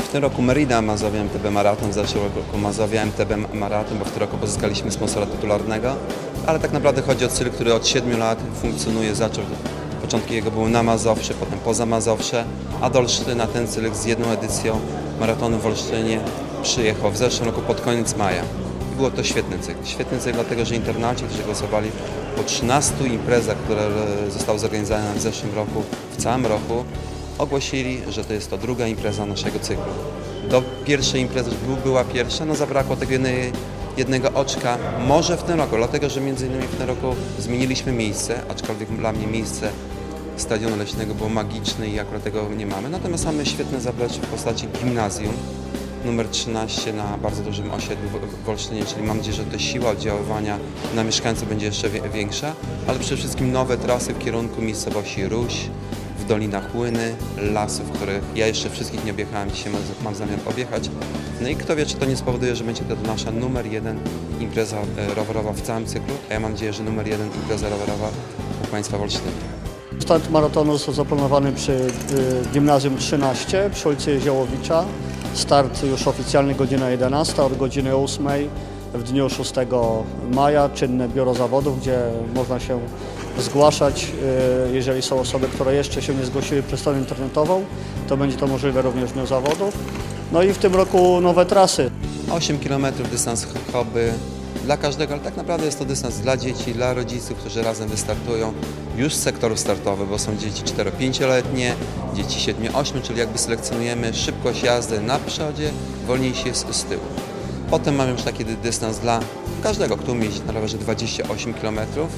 tym roku Merida Mazowia MTB Maraton, w zeszłym roku Mazowia MTB Maraton, bo w tym roku pozyskaliśmy sponsora tytularnego, ale tak naprawdę chodzi o cykl, który od 7 lat funkcjonuje, początki jego były na Mazowsze, potem poza Mazowsze, a do Olsztyna ten cykl z jedną edycją maratonu w Olsztynie przyjechał w zeszłym roku pod koniec maja. Było to świetny cykl, dlatego że internaci, którzy głosowali po 13 imprezach, które zostały zorganizowane w zeszłym roku, w całym roku, ogłosili, że to jest to druga impreza naszego cyklu. Do pierwszej imprezy była pierwsza, no zabrakło tego jednego oczka, może w tym roku, dlatego że między innymi w tym roku zmieniliśmy miejsce, aczkolwiek dla mnie miejsce Stadionu Leśnego było magiczne i akurat tego nie mamy. Natomiast mamy świetne zaplecze w postaci gimnazjum numer 13 na bardzo dużym osiedlu w Olsztynie, czyli mam nadzieję, że ta siła oddziaływania na mieszkańców będzie jeszcze większa, ale przede wszystkim nowe trasy w kierunku miejscowości Ruś, w Dolinach Łyny, lasów, których ja jeszcze wszystkich nie objechałem, dzisiaj mam zamiar objechać. No i kto wie, czy to nie spowoduje, że będzie to nasza numer 1 impreza rowerowa w całym cyklu, a ja mam nadzieję, że numer 1 impreza rowerowa u Państwa w Olsztynie. Start maratonu został zaplanowany przy Gimnazjum 13 przy ulicy Jeziołowicza. Start już oficjalny godzina 11, od godziny 8 w dniu 6 maja czynne biuro zawodów, gdzie można się zgłaszać. Jeżeli są osoby, które jeszcze się nie zgłosiły przez stronę internetową, to będzie to możliwe również w dniu zawodów. No i w tym roku nowe trasy. 8 km dystans hobby dla każdego, ale tak naprawdę jest to dystans dla dzieci, dla rodziców, którzy razem wystartują już z sektorów startowych, bo są dzieci 4-5-letnie, dzieci 7-8, czyli jakby selekcjonujemy szybkość jazdy na przodzie, wolniejsi jest z tyłu. Potem mamy już taki dystans dla każdego, kto umie jeździć na rowerze 28 km,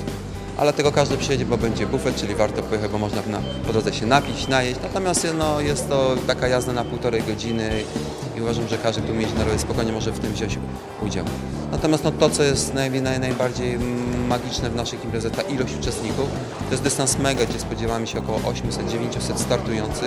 ale tego każdy przyjedzie, bo będzie bufet, czyli warto pojechać, bo można po drodze się napić, najeść. Natomiast jest to taka jazda na 1,5 godziny i uważam, że każdy, kto umie jeździć na rowerze, spokojnie może w tym wziąć udział. Natomiast to, co jest najbardziej magiczne w naszych imprezach, ta ilość uczestników, to jest dystans mega, gdzie spodziewamy się około 800-900 startujących,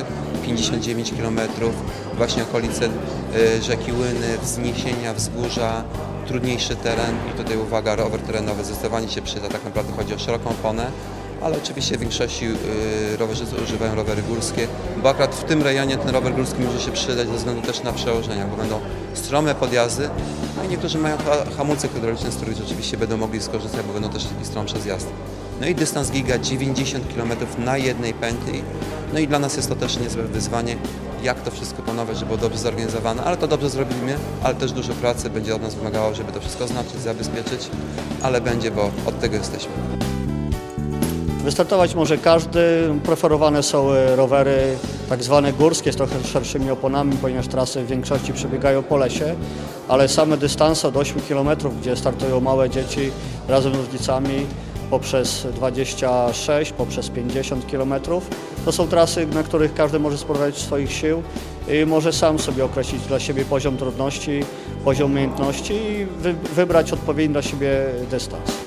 59 km, właśnie okolice rzeki Łyny, wzniesienia, wzgórza, trudniejszy teren i tutaj uwaga, rower terenowy zdecydowanie się przyda, tak naprawdę chodzi o szeroką oponę, ale oczywiście w większości rowerzysty używają rowery górskie, bo akurat w tym rejonie ten rower górski może się przydać ze względu też na przełożenia, bo będą strome podjazdy, no i niektórzy mają hamulce hydrauliczne, z których rzeczywiście będą mogli skorzystać, bo będą też taki stromsze zjazdy. No i dystans giga 90 km na jednej pętli, no i dla nas jest to też niezłe wyzwanie, jak to wszystko panować, żeby było dobrze zorganizowane, ale to dobrze zrobimy, ale też dużo pracy będzie od nas wymagało, żeby to wszystko oznaczyć, zabezpieczyć, ale będzie, bo od tego jesteśmy. Wystartować może każdy, preferowane są rowery tak zwane górskie z trochę szerszymi oponami, ponieważ trasy w większości przebiegają po lesie, ale same dystanse od 8 km, gdzie startują małe dzieci razem z rodzicami, poprzez 26, poprzez 50 km. To są trasy, na których każdy może spróbować swoich sił i może sam sobie określić dla siebie poziom trudności, poziom umiejętności i wybrać odpowiedni dla siebie dystans.